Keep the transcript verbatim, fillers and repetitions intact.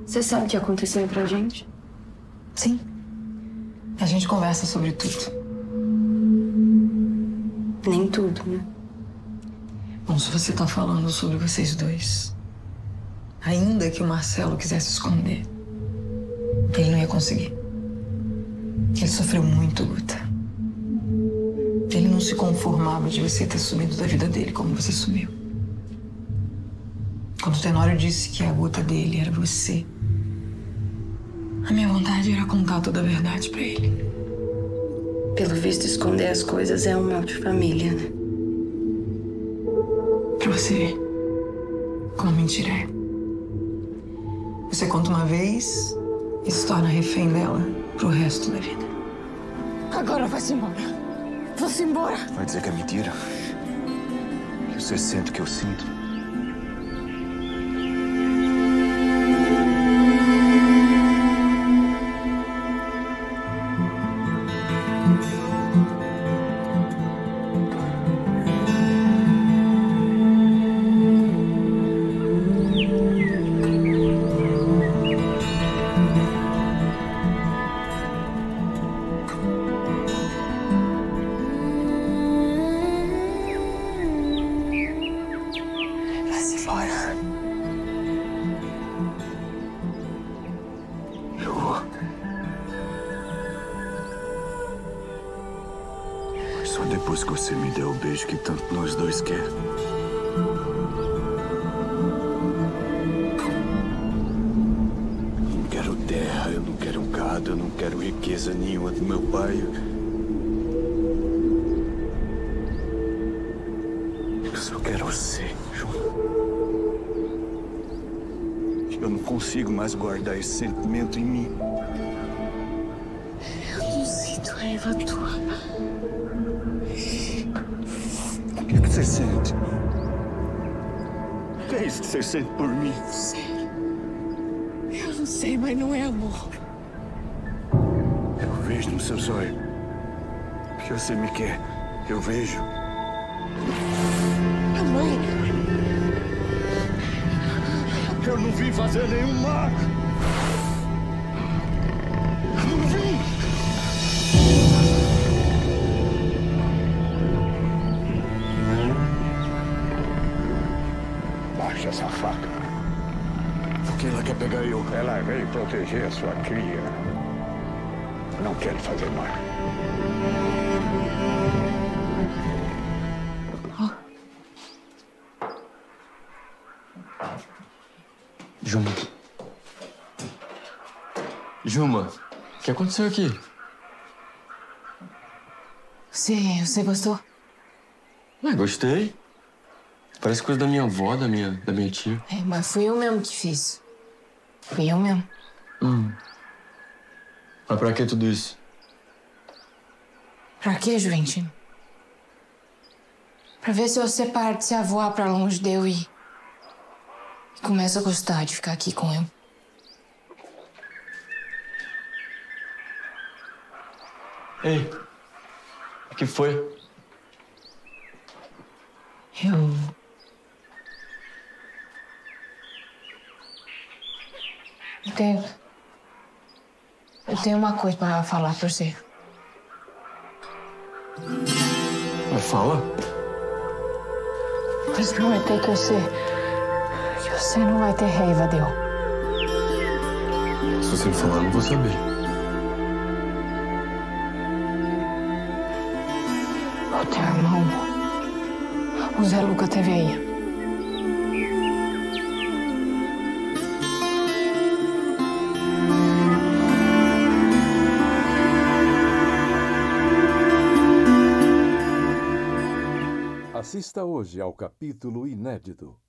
Você sabe o que aconteceu pra gente? Sim. A gente conversa sobre tudo. Nem tudo, né? Bom, se você tá falando sobre vocês dois, ainda que o Marcelo quisesse esconder, ele não ia conseguir. Ele sofreu muito, Guta. Ele não se conformava de você ter sumido da vida dele como você sumiu. Quando o Tenório disse que a Guta dele era você, a minha vontade era contar toda a verdade pra ele. Pelo visto, esconder as coisas é um mal de família, né? Pra você ver como mentira é. Você conta uma vez e se torna refém dela pro resto da vida. Agora vai-se embora. Vá-se embora. Vai dizer que é mentira? Que você sente o que eu sinto? Vai-se embora. Eu vou. Mas só depois que você me der o beijo que tanto nós dois quer. Eu não quero terra, eu não quero gado, eu não quero riqueza nenhuma do meu pai. Eu só quero você, João. Eu não consigo mais guardar esse sentimento em mim. Eu não sinto raiva tua. O que, que você sente? O que é isso que você sente por mim? Não sei. Eu não sei, mas não é amor. Eu vejo nos seus olhos que você me quer. Eu vejo. A mãe. Eu não vim fazer nenhum mal. Eu não vim. Baixa essa faca. Por que ela quer pegar eu? Ela veio proteger a sua cria. Não quer lhe fazer mal. Juma. Juma, o que aconteceu aqui? Você, você gostou? Ah, gostei. Parece coisa da minha avó, da minha, da minha tia. É, mas fui eu mesmo que fiz. Fui eu mesmo. Hum. Mas pra que tudo isso? Pra quê, Juventino? Pra ver se você para de se avoar pra longe de eu e... e começa a gostar de ficar aqui com eu. Ei, o que foi? Eu... Eu tenho... Eu tenho uma coisa pra falar pra você. Vai, fala. Mas prometer que você... que você não vai ter raiva de eu. Se você me falar, eu não vou saber. O teu irmão... o Zé Luca teve aí. Assista hoje ao capítulo inédito.